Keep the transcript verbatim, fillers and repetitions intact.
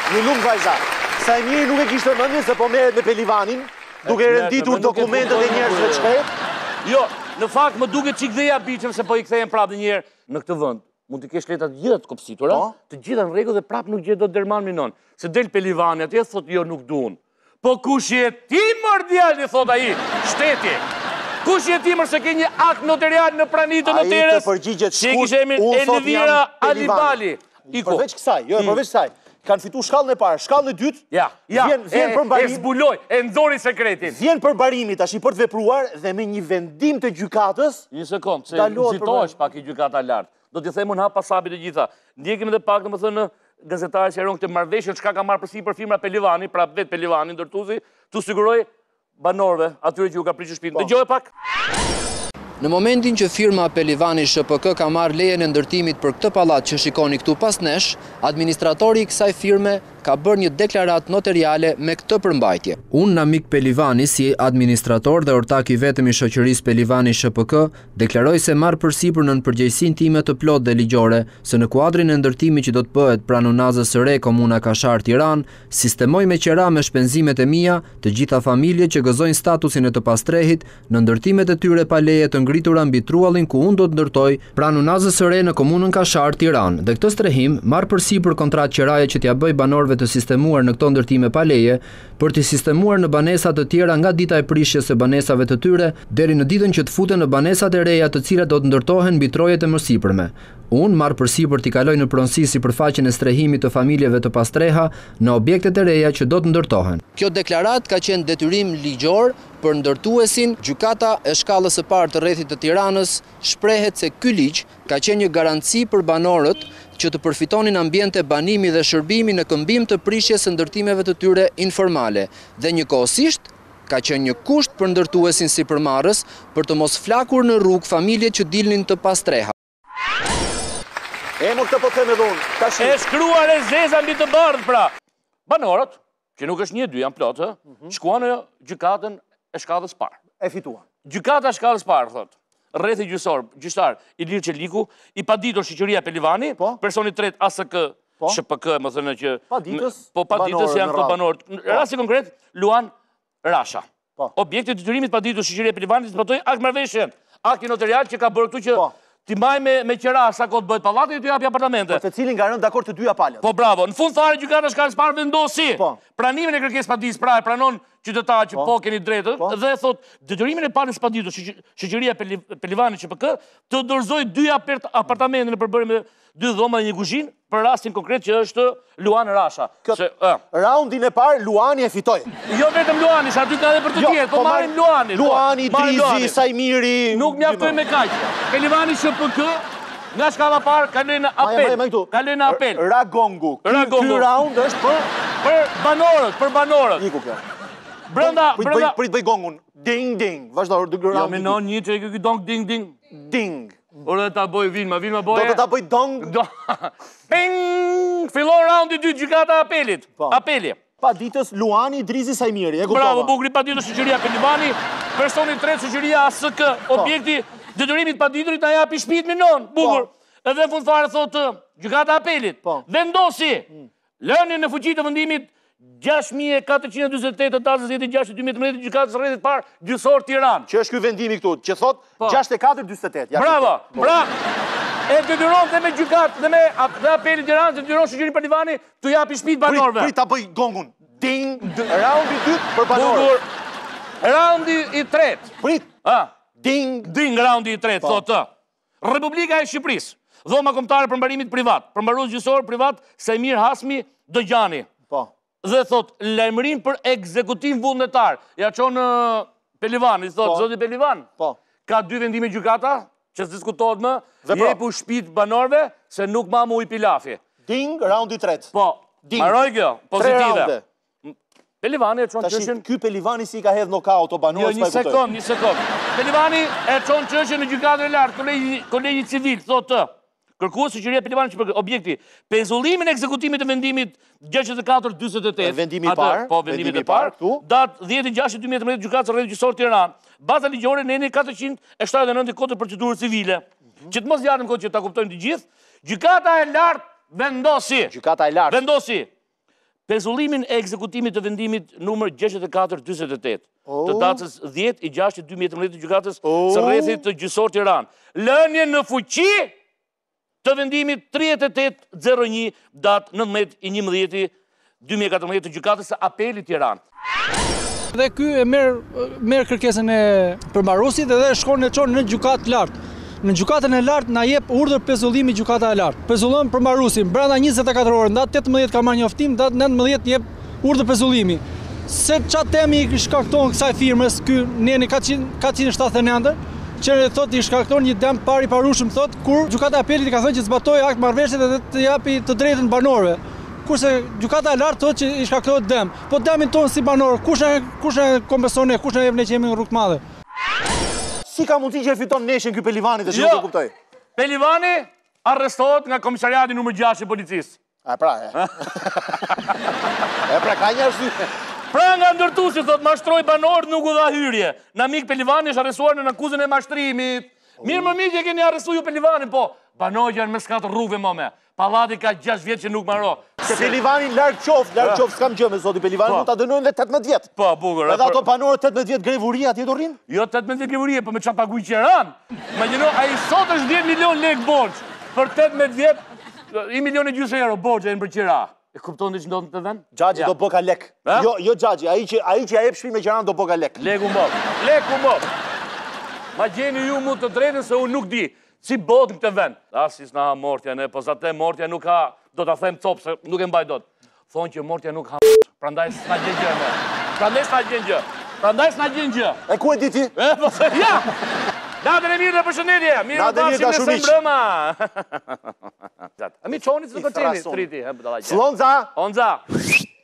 Një lumë vajza. Sajmiri nuk e kishte mendjen se po merret me Pelivanin, duke renditur dokumentet e njerëzve të shkret. Jo, në fakt më duket çik dhe ja biçëm se po i kthehen prapë një herë në këtë vend. Mund të kesh letra të gjitha të kopsitura, të gjitha në rregull dhe prapë nuk gjet dot Derman Minon. Se del Pelivani atje thotë jo nuk duan. Po kush je ti mor djalë thot ai, shteti. Kush je ti mor se ke një akt notarial në prani të noterës? Ai të përgjigjet shkurt. Që kishte emrin Elvira Alibali. Përveç kësaj, jo, përveç kësaj. Kanë fitu shkallën e parë, shkallën e dytë. Ja, ja. Vjen për mbarim. E zbuloj, e nxori sekretin. Vjen për mbarimi tash për të vepruar dhe me një vendim të gjykatës. Një sekond, se nxitohesh pak i gjykata lart. Do t'i them unë hap pasapit të gjitha. Ndjekim edhe pak domethënë gazetarët që eron këtë marrëveshje çka ka marrë përsipër firma Pelivani, pra vet Pelivani ndërtuesi, tu siguroj banorëve atyre që u ka pritur shtëpinë. Dëgjoj pak. Në momentin që firma Pelivani S P K ka marrë lejen e ndërtimit për këtë pallat që shikoni këtu pas nesh, administratori i kësaj firme ka bërë një deklarat notariale me këtë përmbajtje. Unë Namik Pelivani, si administrator dhe ortak i vetëm i shoqërisë Pelivani S P K, deklaroj se marr përsipër nën përgjegjësinë time të plot dhe ligjore se në kuadrin e ndërtimit që do të bëhet pranë Unazës së Re, Komuna Kashar, Tiranë, sistemoj me qera me shpenzimet e mia të gjitha familjet që gëzojnë statusin e të pastrehit në ndërtimet e tyre pa leje të ngritura mbi truallin ku unë do të ndërtoj pranë Unazës së Re në Komunën Kashar, Tiranë. Dhe këtë strehim marr përsipër kontratë qeraje që t'ia bëj banorëve të sistemuar në këto ndërtime pa leje për të sistemuar në banesa të tjera nga dita e prishjes së banesave të tyre deri në ditën që të futen në banesat e reja të cilat do të ndërtohen mbi trojet e mësipërme. Unë marr përsipër t'i kaloj në pronësi sipërfaqen e strehimit të familjeve të pastreha në objektet e reja që do të ndërtohen. Kjo deklarat ka qenë detyrim ligjor për ndërtuesin. Gjykata e shkallës së parë të rrethit të Tiranës shprehet se ky ligj ka qenë një garanci për banorët që të përfitonin ambiente banimi dhe shërbimi në këmbim të prishjes së ndërtimeve të tyre informale dhe njëkohësisht ka qenë një kusht për ndërtuesin sipërmarrës për të mos flakur në rrugë familjet që dilnin të pastreha. E më këtë po them edhe unë. Tash e shkruar e zeza mbi të bardhë pra. Banorët, që nuk është një dy, janë plotë, shkuan në gjykatën e shkallës parë. E fituan. Gjykata e shkallës parë thotë. Rrethi gjyqësor, gjyqtar Ilir Çeliku, i paditur shoqëria Pelivani, personi tret A S K S P K, më thënë që paditës, po paditës janë këto banorët. Në rasti konkret Luan Rasha. Objekti i detyrimit paditur shoqëria Pelivani zbatoi akt marrëveshje, akti notarial që ka bërë këtu që ti mbaj me me qera sa kohë të bëhet pallati dhe t'ju japi apartamente. Për të cilin nga rënë dakord të dyja palët. Po bravo. Në fund fare gjykata shkallës parë vendosi pranimin e kërkesës paditës, pra e pranon qytetarët që po keni drejtë dhe thot detyrimin e palës paditur shoqëria Pelivani S P K të dorëzoj dy apartamente në përbërje me dy dhoma dhe një kuzhinë për rastin konkret që është Luan Rasha. Raundin e parë Luani e fitoi. Jo vetëm Luani, sa aty ka edhe për të tjerë, po marrin Luani. Luani, Drizi, Sajmiri. Nuk mjaftoi me kaq. Pelivani S P K nga shkalla parë kaloi në apel. Kaloi në apel. Ragongu. Ky raund është për për banorët, për banorët. Iku kjo. Brenda, brenda. Prit bëj gongun. Ding ding. Vazhdo dy raund. Jo më non një që ky dong ding ding. Ding. Ora ta bëj Vilma, Vilma bëj. Do të ta bëj dong. Ping! Fillon raundi dy gjykata apelit. Apeli. Paditës Luani, Drizi, Sajmiri. Bravo, bukuri paditës shoqëria Pelivani, personi tret shoqëria A S K, objekti detyrimit paditurit na japi shtëpinë Minon. Bukur. Edhe në fund fare thotë gjykata apelit. Vendosi lënien në fuqi të vendimit gjashtë mijë e katërqind e dyzet e tetë të datës dhjetë gjashtë dy mijë e trembëdhjetë gjykatës së rrethit parë gjyqësor Tiranë. Që është ky vendimi këtu, që thot gjashtë e katër dyzet e tetë. Bravo. Pra, e detyron dhe me gjykatë dhe me dhe apeli Tiranës, detyron shoqërinë Pelivani t'u japi shtëpitë banorëve. Prit ta bëj gongun. Ding, raundi i dytë për banorët. Raundi i tretë. Prit. Ah, ding, ding raundi i tretë thotë. Republika e Shqipërisë, dhoma kombëtare për mbarimit privat, përmbarues gjyqësor privat Sajmir Hasmi Dojani. Po. Dhe thot lajmërim për ekzekutim vullnetar. Ja çon Pelivani, thot zoti Pelivan. Po. Ka dy vendime gjykata që diskutohet më, jepu shtëpitë banorëve se nuk ma mu i pilafi. Ding, raundi i tretë. Po. Mbaroi kjo, pozitive. Pelivani e çon çështjen. Ky Pelivani si ka hedh nokaut o banorës pa kuptoj. Jo, një sekond, një sekond. Pelivani e çon çështjen në gjykatën e lartë, kolegji kolegji civil thotë kërkues shoqëria Pelivani që për objekti pezullimin e ekzekutimit të vendimit gjashtëdhjetë e katër dyzet e tetë. Vendimi i parë, po vendimi i parë këtu. Datë dhjetë gjashtë dy mijë e trembëdhjetë gjykatës së rrethit gjyqësor Tiranë. Baza ligjore në N katërqind e shtatëdhjetë e nëntë kodit procedurës civile. Që të mos janë kohë që ta kuptojmë të gjithë, gjykata e lartë vendosi. Gjykata e lartë vendosi Pezullimin e ekzekutimit të vendimit numër gjashtëdhjetë e katër dyzet e tetë të datës dhjetë i gjashtë dy mijë e tetëmbëdhjetë të gjykatës së rrethit të gjysor Tiranë. Lënje në fuqi të vendimit tridhjetë e tetë zero një datë nëntëmbëdhjetë i njëmbëdhjeti dy mijë e katërmbëdhjetë të gjykatës së apelit Tiranë. Dhe ky e merr merr kërkesën e përmbaruesit dhe shkon e çon në gjykatë lartë. Në gjykatën e lartë na jep urdhër pezullimi gjykata e lartë. Pezullon përmbaruesin brenda njëzet e katër orë, ndat tetëmbëdhjetë ka marrë njoftim, ndat nëntëmbëdhjetë jep urdhër pezullimi. Se çfarë temi i shkakton kësaj firmës, ky neni katëqind e shtatëdhjetë e nëntër, që thotë i shkakton një dëm pari parushëm thotë kur gjykata e apelit i ka thënë që zbatoi akt marrëveshje dhe të japi të drejtën banorëve. Kurse gjykata e lartë thotë që i shkaktohet dëm. Po dëmin ton si banor, kush e kush e kompenson ne, kush na jep ne që jemi në rrugë të madhe? Si ka mundësi që e fiton neshin ky Pelivani të që nuk e kuptoj? Pelivani arrestohet nga komisariati numër gjashtë i policisë. A pra, e. E pra, ka një arsye. Pra nga ndërtuesi thot mashtroi banor nuk u dha hyrje. Na mik Pelivani është arrestuar në akuzën e mashtrimit. Mirë më miq e keni arrestuar ju Pelivanin, po banorët janë mes katër rrugëve më me. Pallati ka gjashtë vjet që nuk maro. Se Pelivani larg qoft, larg qoft s'kam gjë me zoti Pelivani, mund ta dënojnë dhe tetëmbëdhjetë vjet. Po, bukur. Edhe ato banorët tetëmbëdhjetë vjet grevurie atje do rrin? Jo tetëmbëdhjetë vjet grevurie, po me çfarë paguaj Qiran? Imagjino ai sot është dhjetë milion lekë borxh. Për tetëmbëdhjetë vjet, një milion e gjysmë euro borxh janë për Qira. E kupton ti ç'ndodh në të vend? Xhaxhi do boka lek. Jo, jo Xhaxhi, ai që ai që ja jep shpinë me Qiran do boka lek. Leku mbop. Leku mbop. Ma gjeni ju mu të drejtën se unë nuk di. Si bot në këtë vend. Asis na mortja ne, po zate mortja nuk ka, do t'a them copë se nuk e mbaj dot. Thonë që mortja nuk ha prandaj s'na gjen gjë me. Prandaj s'na gjen gjë. Prandaj s'na gjen gjë. E ku e di ti? E, po se ja! Natën e mirë dhe përshëndetje. Mirë u dashim me së mbrëma. A mi qoni që të kërceni, triti. Slonza! Onza!